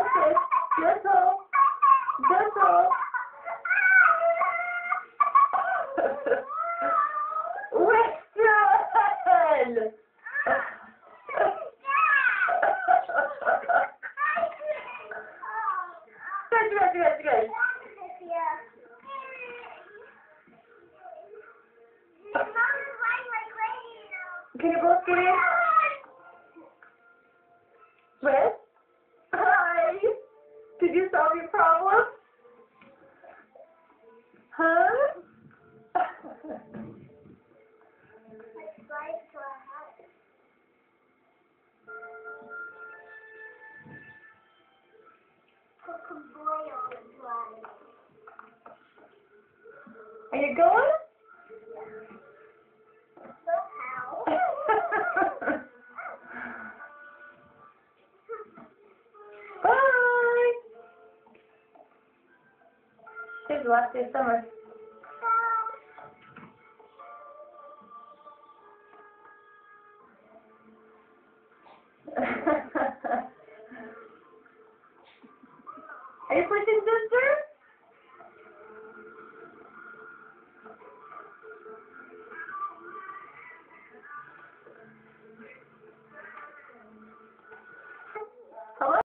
Okay. Gentle. Gentle. Winston! Good. Can you both get in? Red? Hi. Did you solve your problem? Huh? Are you going? Bye. Here's the last day of summer. Are you pushing, sister?